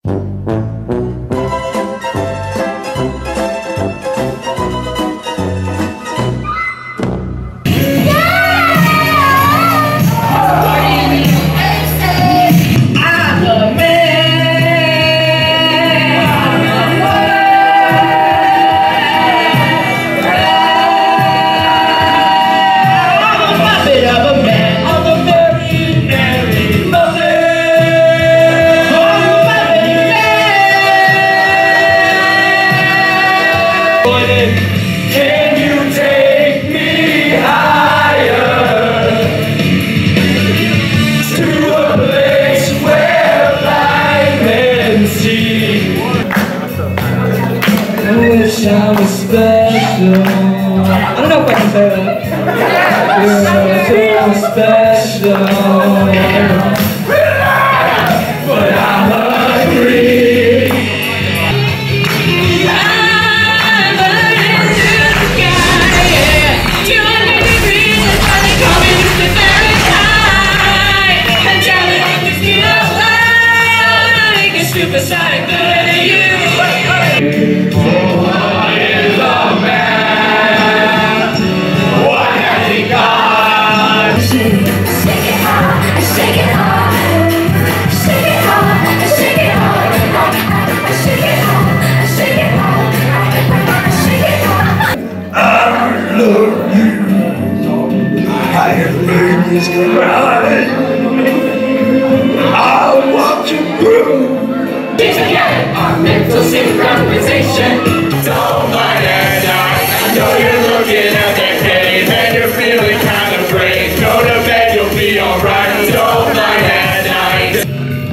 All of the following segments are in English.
I don't know if I can say that. You're so special. But I'm hungry. I'm burning to the sky, yeah. 200 degrees is why they call me Mr. Fahrenheit. I'm traveling with the speed of light. I wanna make a supersonic bullet at you. I'll walk you through. Our mental synchronization. Don't mind at night. I know you're looking at the cave and you're feeling kind of brave. Go to bed, you'll be alright. Don't mind at night.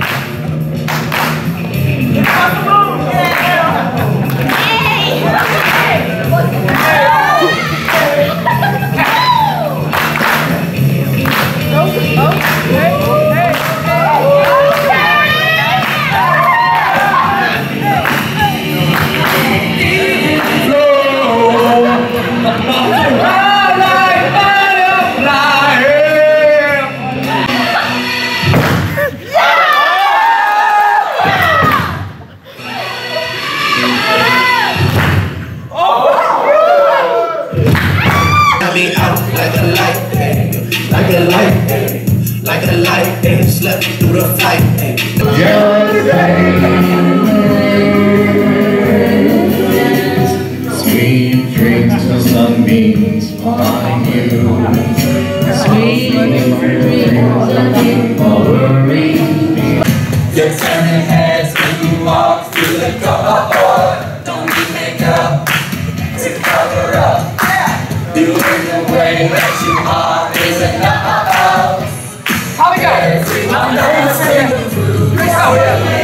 Like a light, slept through the fight. Sweet dreams of sunbeams on you. Sweet dreams of worry. You're turning heads when you walk through the door. Don't need makeup to cover up. You in the way that you are is enough. Everyone knows the food.